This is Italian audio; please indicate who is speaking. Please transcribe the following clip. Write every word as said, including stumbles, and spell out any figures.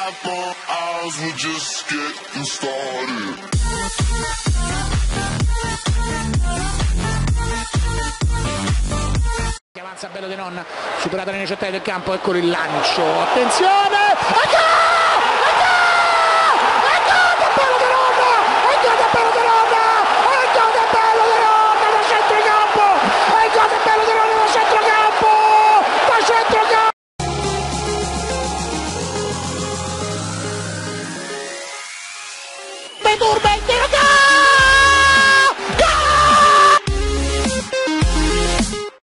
Speaker 1: four hours, we're just getting started.
Speaker 2: Avanza Bello De Non, superata le necessità del campo, eccolo il lancio, attenzione! E gol! E gol! E gol del Bello De Non! E gol del Bello De Non! E gol del Bello De Non da centrocampo! E gol del Bello De Non da centrocampo! Da centrocampo! Mi turba il tiro!